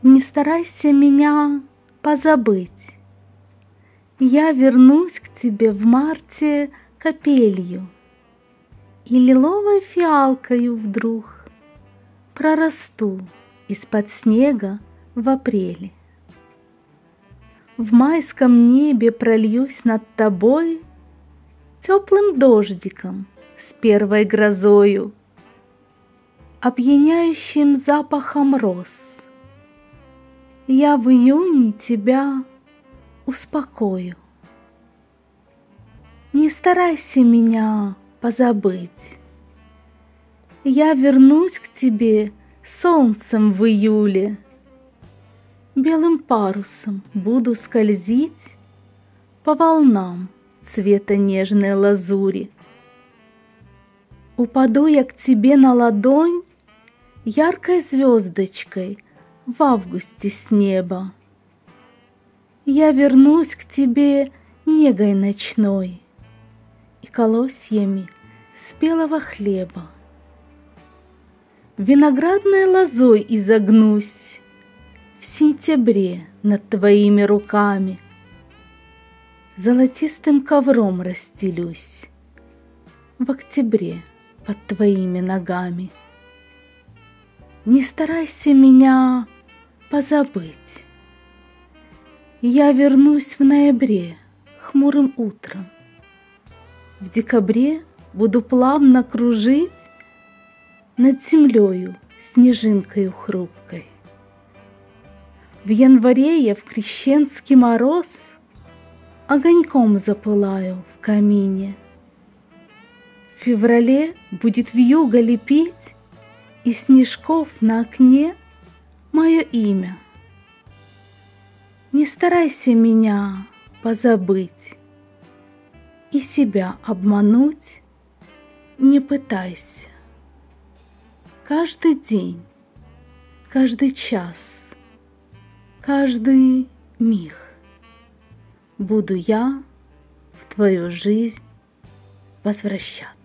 Не старайся меня позабыть. Я вернусь к тебе в марте капелью, и лиловой фиалкою вдруг прорасту из-под снега в апреле. В майском небе прольюсь над тобой теплым дождиком с первой грозою, опьяняющим запахом роз. Я в июне тебя успокою. Не старайся меня позабыть. Я вернусь к тебе солнцем в июле. Белым парусом буду скользить по волнам цвета нежной лазури. Упаду я к тебе на ладонь яркой звездочкой в августе с неба. Я вернусь к тебе негой ночной и колосьями спелого хлеба. Виноградной лозой изогнусь в сентябре над твоими руками, золотистым ковром расстелюсь в октябре под твоими ногами. Не старайся меня позабыть. Я вернусь в ноябре хмурым утром. В декабре буду плавно кружить над землею снежинкою хрупкой. В январе я в крещенский мороз огоньком запылаю в камине. В феврале будет вьюга лепить из снежков на окне мое имя. Не старайся меня позабыть и себя обмануть не пытайся. Каждый день, каждый час, каждый миг буду я в твою жизнь возвращаться.